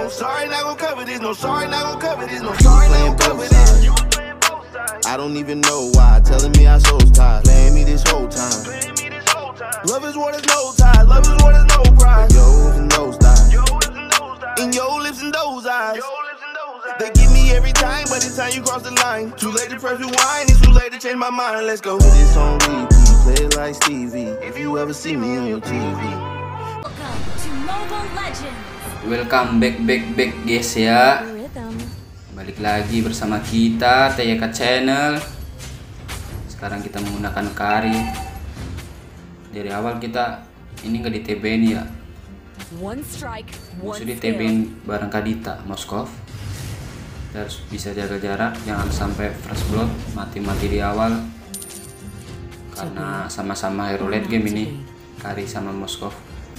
sorry, not gon' cover this. No sorry, not gon' cover this. No sorry, not gon' cover this. I don't even know why. Telling me I so tired. Playing me this whole time. Love is what is no tie. Love is what is no prize. Yo hips and those thighs. In your lips and those eyes. They give me every time, but it's time you cross the line. Too late to press rewind. It's too late to change my mind. Let's go. Put this on repeat. Play it like Stevie. If you ever see me on your TV. Welcome to Mobile Legends. Welcome back guys ya. Balik lagi bersama kita TYK Channel. Sekarang kita menggunakan Kari. Dari awal kita ini nggak di TB nih ya. Musuh di TB bareng Kadita Moskov. Kita harus bisa jaga jarak, jangan sampai first blood mati-mati di awal. Karena sama-sama hero late game ini, Kari sama Moskov.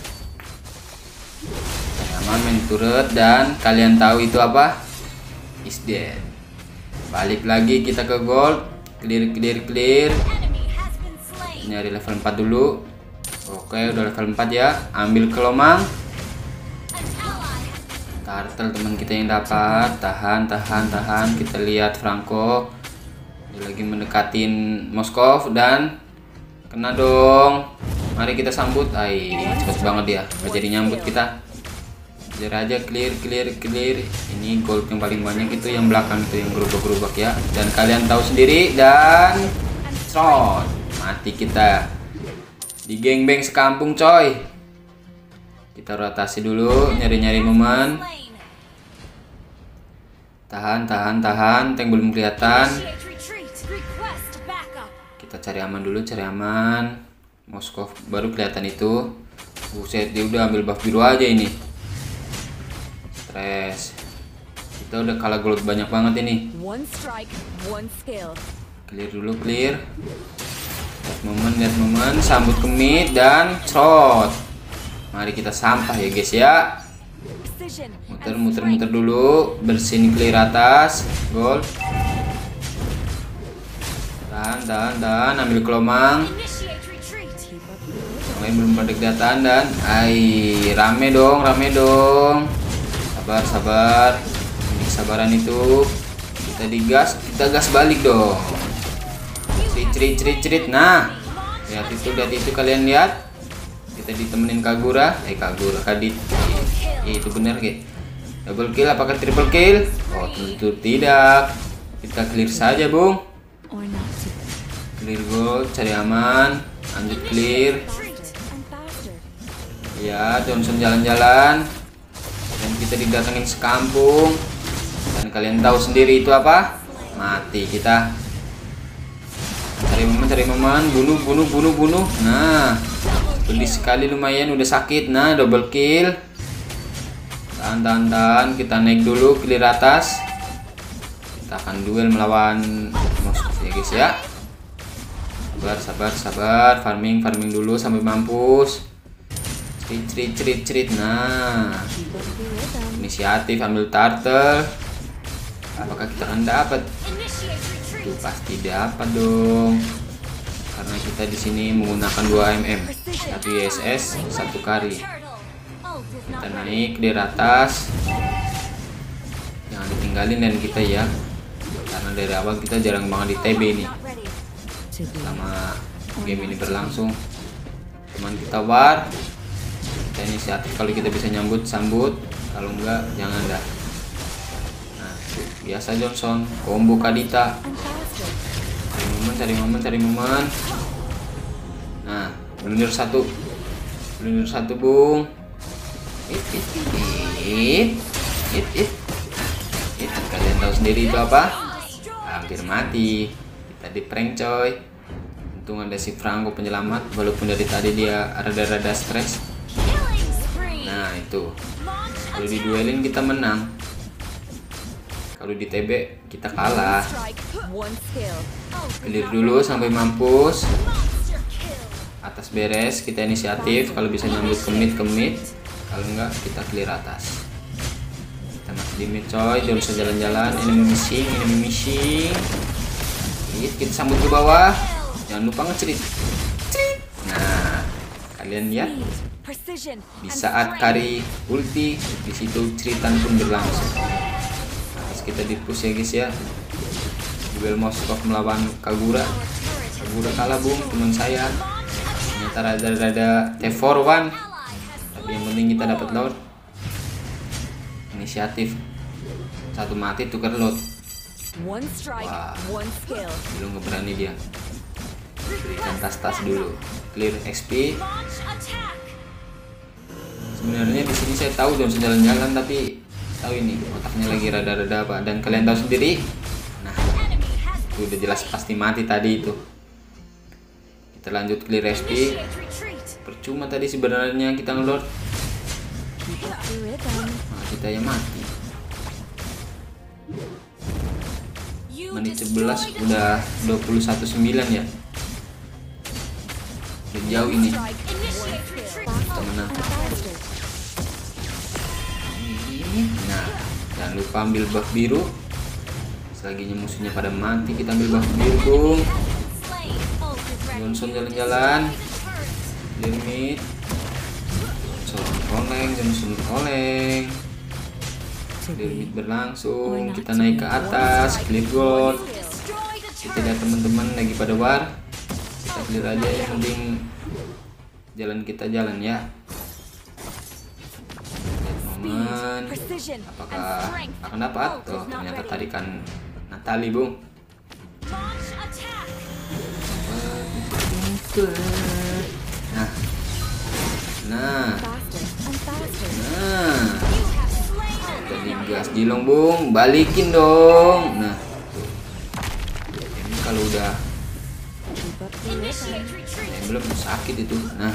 Aman main turret dan kalian tahu itu apa? Is dead. Balik lagi kita ke gold. Clear. Nyari level 4 dulu. Oke, udah level 4 ya. Ambil kelomang. Turtle teman kita yang dapat. Tahan. Kita lihat Franco. Dia lagi mendekatin Moskov dan kena dong. Mari kita sambut. Cepet banget dia. Gak jadi nyambut kita. Kejar aja, clear. Ini gold yang paling banyak itu yang belakang itu yang gerobak-gerobak ya. Dan kalian tahu sendiri dan shot. Mati kita. Di geng-beng sekampung coy. Kita rotasi dulu, nyari-nyari momen. Tahan. Tank belum kelihatan. Kita cari aman dulu, Moskov baru kelihatan itu. Buset, dia udah ambil buff biru aja ini. Stres. Kita udah kalah gold banyak banget ini. Clear dulu. Lihat momen, sambut ke mid dan shot. Mari kita sampah ya guys ya. Muter dulu, bersihin clear atas, gold. Dan ambil kelomang. Main belum pada kelihatan dan rame dong. Sabar. Ini kesabaran itu. Kita gas balik dong. Cerit. Nah, lihat itu kalian lihat. Kita ditemenin Kadit. Itu bener ke? Double kill apakah triple kill? Oh, tentu tidak. Kita clear saja, Bung. Clear gold, cari aman, lanjut clear. Ya, Johnson jalan-jalan. Dan kita didatengin sekampung. Dan kalian tahu sendiri itu apa? Mati kita. Cari momen, bunuh. Nah, pedih sekali lumayan, udah sakit. Nah, double kill. Tahan. Kita naik dulu, clear atas. Kita akan duel melawan Moskov ya guys ya. Sabar. Farming dulu sampai mampus. Cerit. Nah, inisiatif ambil turtle. Apakah kita akan dapat? Itu pasti dapat dong. Karena kita di sini menggunakan 2 mm, 1 ISS, 1 Kari. Kita naik di atas. Jangan ditinggalin dan kita ya. Karena dari awal kita jarang banget di TB nih. Selama game ini berlangsung, teman kita war. Kita inisiatif, kalau kita bisa nyambut, sambut. Kalau enggak, jangan dah. Nah, biasa Johnson, combo Kadita. Cari momen. Nah, blunder satu, Bung. Kalian tahu sendiri itu apa? Hampir mati. Kita di prank coy. Untung ada si Franco penyelamat, walaupun dari tadi dia rada stres. Nah itu, kalau diduelin kita menang, kalau di TB kita kalah. Clear dulu sampai mampus. Atas beres, kita inisiatif. Kalau bisa nyambut ke mid. Kalau enggak kita clear atas. Kita masih di mid coy, jangan bisa jalan-jalan. Enemy missing. Kita sambut ke bawah. Jangan lupa ngecerit. Nah, Kalian lihat, precision, di and saat strength. Kari ulti, di situ ceritan pun berlangsung. Terus kita di-push ya guys ya. Duel Moskov melawan Kagura. Kagura kalah bung, teman saya. Ternyata rada-rada T4-1. Tapi yang penting kita dapat Lord. Inisiatif. Satu mati tukar Lord. One strike, Wah. one skill. Belum ngeberani dia. Berikan tas-tas dulu. Clear XP. Launch attack. Sebenarnya di sini saya tahu Johnson jalan-jalan, tapi tahu ini otaknya lagi rada-rada apa. Dan kalian tahu sendiri. Nah, Enemy has itu udah jelas pasti mati tadi itu. Kita lanjut clear XP. initiate retreat. Percuma tadi sebenarnya kita ngelord. Keep up the rhythm. Nah, kita yang mati. You Menit destroyed 11 a udah 21-9 ya. Udah jauh ini. strike. Initiate retreat. Kita menang. Nah, jangan lupa ambil buff biru. Selagi musuhnya pada mati, kita ambil buff biru bung. Slain. Ult is ready. Johnson You jalan-jalan. destroyed a turret. Clear mid. Johnson oleng. Clear mid berlangsung. Kita naik ke atas. Clear gold. You destroyed a Kita turret. lihat teman-teman lagi pada war. Kita clear aja, yang penting jalan kita jalan ya. Lihat momen. Precision Apakah and strength. akan dapat? Ult is Oh, not ternyata ready. tarikan Natali bung. Launch attack. Nah, Faster and faster. nah. You have slain an Tadi enemy. gas Jilong bung, balikin dong. Nah, tuh. Ini kalau udah Initiate retreat. belum sakit itu. Nah,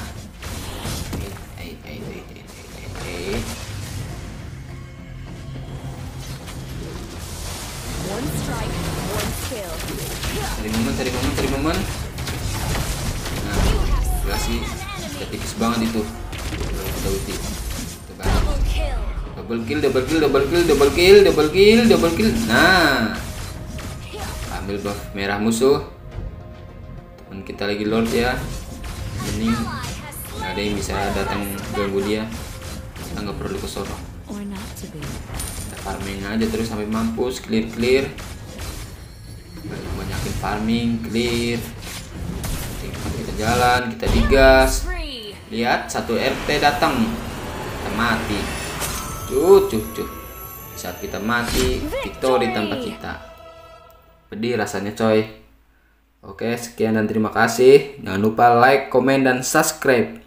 One strike, one skill. cari momen. Nah, You have jelas sih, slain an udah enemy. tipis banget itu. Kita ulti. Tuh kan. Double kill. Double kill. Nah, ambil buff merah musuh. Teman kita lagi lord ya. Mending Ally has nggak ada slain. yang bisa datang ganggu dia. Kita nggak perlu ke sono. Or not to be. Kita farming aja terus sampai mampus. Clear. Banyakin farming, clear. Kita jalan, kita digas. Free. Lihat, satu RT datang. Kita mati. Cuh. Di saat kita mati, victory tanpa kita. Pedih rasanya coy. Oke, sekian dan terima kasih. Jangan lupa like, komen, dan subscribe.